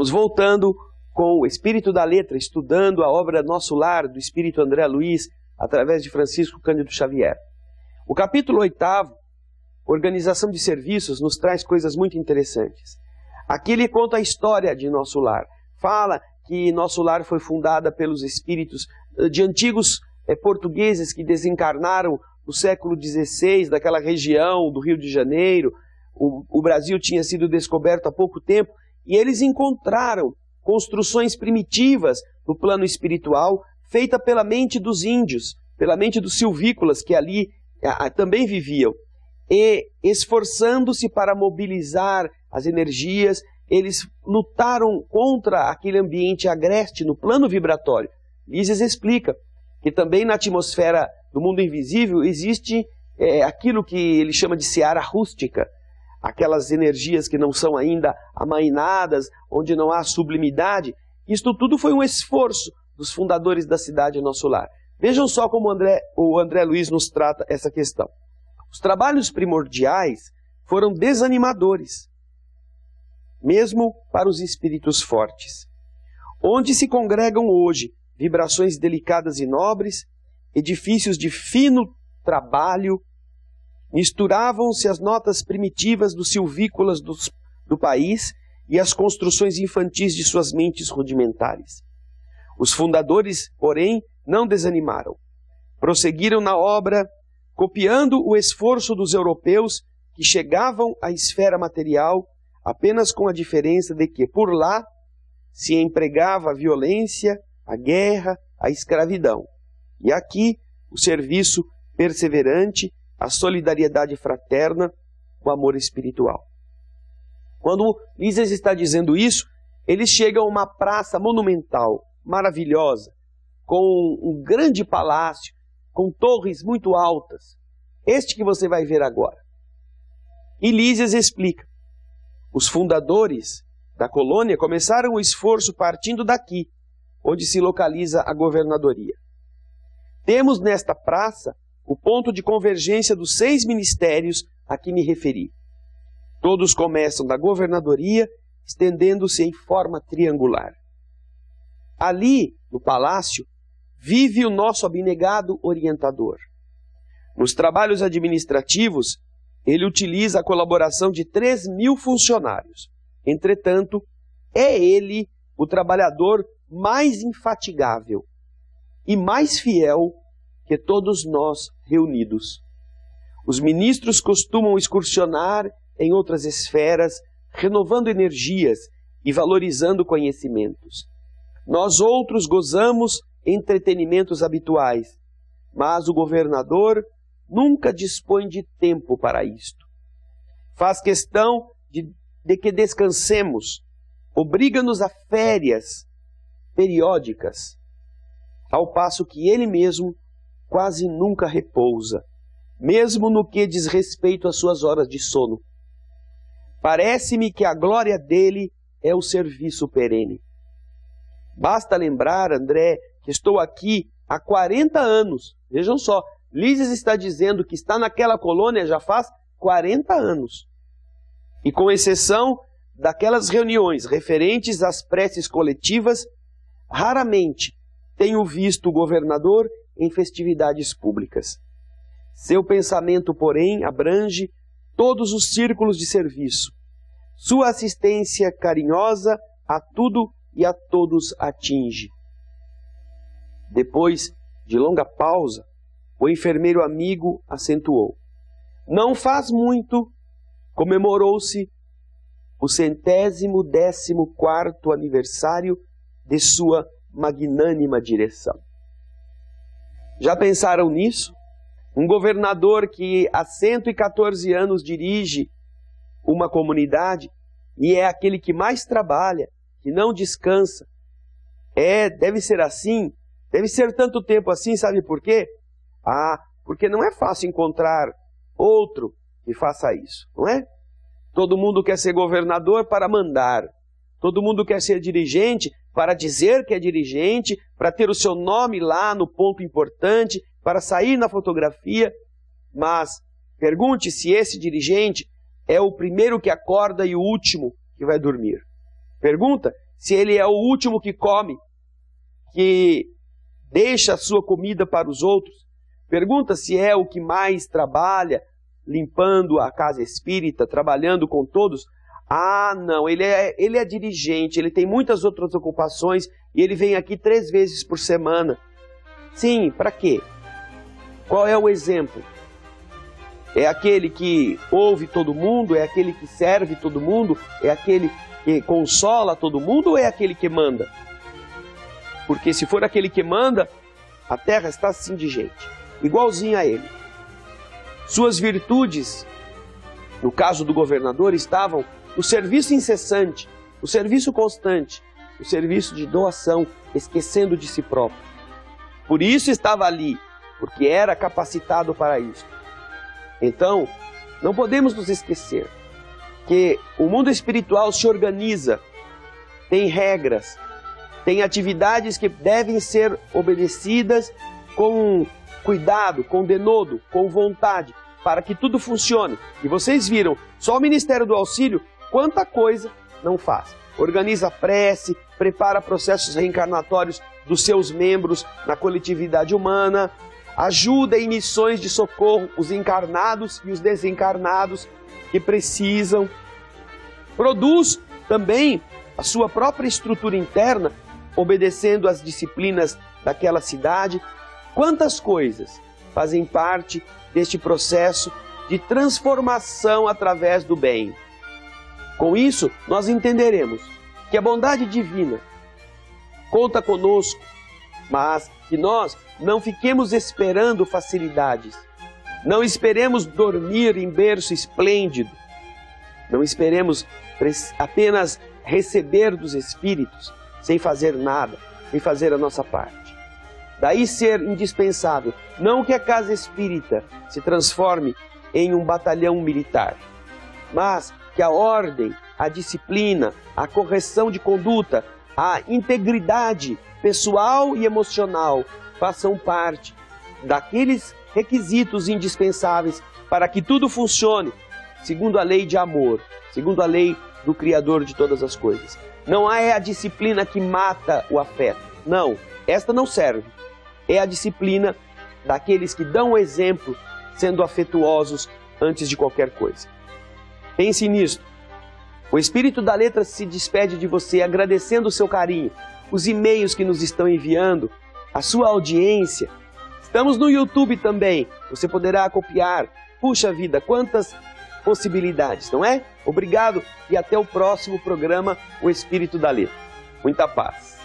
Estamos voltando com o Espírito da Letra, estudando a obra Nosso Lar, do Espírito André Luiz, através de Francisco Cândido Xavier. O capítulo 8º, Organização de Serviços, nos traz coisas muito interessantes. Aqui ele conta a história de Nosso Lar. Fala que Nosso Lar foi fundada pelos espíritos de antigos portugueses que desencarnaram no século XVI, daquela região do Rio de Janeiro. O Brasil tinha sido descoberto há pouco tempo, e eles encontraram construções primitivas no plano espiritual, feita pela mente dos índios, pela mente dos silvícolas que ali também viviam. E, esforçando-se para mobilizar as energias, eles lutaram contra aquele ambiente agreste no plano vibratório. Mises explica que também na atmosfera do mundo invisível existe aquilo que ele chama de seara rústica, aquelas energias que não são ainda amainadas, onde não há sublimidade. Isto tudo foi um esforço dos fundadores da cidade Nosso Lar. Vejam só como o André Luiz nos trata essa questão. Os trabalhos primordiais foram desanimadores, mesmo para os espíritos fortes. Onde se congregam hoje vibrações delicadas e nobres, edifícios de fino trabalho, misturavam-se as notas primitivas dos silvícolas do país e as construções infantis de suas mentes rudimentares. Os fundadores, porém, não desanimaram. Prosseguiram na obra, copiando o esforço dos europeus que chegavam à esfera material, apenas com a diferença de que, por lá, se empregava a violência, a guerra, a escravidão. E aqui, o serviço perseverante, a solidariedade fraterna, o amor espiritual. Quando Mises está dizendo isso, eles chegam a uma praça monumental, maravilhosa, com um grande palácio, com torres muito altas. Este que você vai ver agora. E Lísias explica. Os fundadores da colônia começaram o esforço partindo daqui, onde se localiza a governadoria. Temos nesta praça o ponto de convergência dos 6 ministérios a que me referi. Todos começam da governadoria, estendendo-se em forma triangular. Ali, no palácio, vive o nosso abnegado orientador. Nos trabalhos administrativos, ele utiliza a colaboração de 3.000 funcionários. Entretanto, é ele o trabalhador mais infatigável e mais fiel que todos nós reunidos. Os ministros costumam excursionar em outras esferas, renovando energias e valorizando conhecimentos. Nós outros gozamos entretenimentos habituais, mas o governador nunca dispõe de tempo para isto. Faz questão de que descansemos, obriga-nos a férias periódicas, ao passo que ele mesmo quase nunca repousa, mesmo no que diz respeito às suas horas de sono. Parece-me que a glória dele é o serviço perene. Basta lembrar, André, que estou aqui há 40 anos. Vejam só, Lísias está dizendo que está naquela colônia já faz 40 anos. E com exceção daquelas reuniões referentes às preces coletivas, raramente tenho visto o governador em festividades públicas. Seu pensamento, porém, abrange todos os círculos de serviço. Sua assistência carinhosa a tudo e a todos atinge. Depois de longa pausa, o enfermeiro amigo acentuou. Não faz muito, comemorou-se o 114º aniversário de sua magnânima direção. Já pensaram nisso? Um governador que há 114 anos dirige uma comunidade e é aquele que mais trabalha, que não descansa. Deve ser assim, deve ser tanto tempo assim, sabe por quê? Porque não é fácil encontrar outro que faça isso, não é? Todo mundo quer ser governador para mandar. Todo mundo quer ser dirigente para dizer que é dirigente, para ter o seu nome lá no ponto importante, para sair na fotografia. Mas pergunte se esse dirigente é o primeiro que acorda e o último que vai dormir. Pergunta se ele é o último que come, que deixa a sua comida para os outros. Pergunta se é o que mais trabalha, limpando a casa espírita, trabalhando com todos. Ah, não, ele é dirigente, ele tem muitas outras ocupações e ele vem aqui 3 vezes por semana. Sim, para quê? Qual é o exemplo? É aquele que ouve todo mundo? É aquele que serve todo mundo? É aquele que consola todo mundo ou é aquele que manda? Porque se for aquele que manda, a terra está assim de gente, igualzinho a ele. Suas virtudes, no caso do governador, estavam no serviço incessante, no serviço constante, no serviço de doação, esquecendo de si próprio. Por isso estava ali, porque era capacitado para isso. Então, não podemos nos esquecer que o mundo espiritual se organiza, tem regras, tem atividades que devem ser obedecidas com cuidado, com denodo, com vontade, para que tudo funcione. E vocês viram, só o Ministério do Auxílio, quanta coisa não faz. Organiza prece, prepara processos reencarnatórios dos seus membros na coletividade humana, ajuda em missões de socorro os encarnados e os desencarnados que precisam. Produz também a sua própria estrutura interna, obedecendo às disciplinas daquela cidade. Quantas coisas fazem parte deste processo de transformação através do bem. Com isso, nós entenderemos que a bondade divina conta conosco, mas que nós não fiquemos esperando facilidades. Não esperemos dormir em berço esplêndido. Não esperemos apenas receber dos Espíritos sem fazer nada, sem fazer a nossa parte. Daí ser indispensável, não que a casa espírita se transforme em um batalhão militar, mas que a ordem, a disciplina, a correção de conduta, a integridade pessoal e emocional façam parte daqueles requisitos indispensáveis para que tudo funcione segundo a lei de amor, segundo a lei do Criador de todas as coisas. Não é a disciplina que mata o afeto, não, esta não serve. É a disciplina daqueles que dão o exemplo, sendo afetuosos antes de qualquer coisa. Pense nisto. O Espírito da Letra se despede de você agradecendo o seu carinho, os e-mails que nos estão enviando, a sua audiência. Estamos no YouTube também, você poderá copiar. Puxa vida, quantas possibilidades, não é? Obrigado e até o próximo programa, O Espírito da Letra. Muita paz.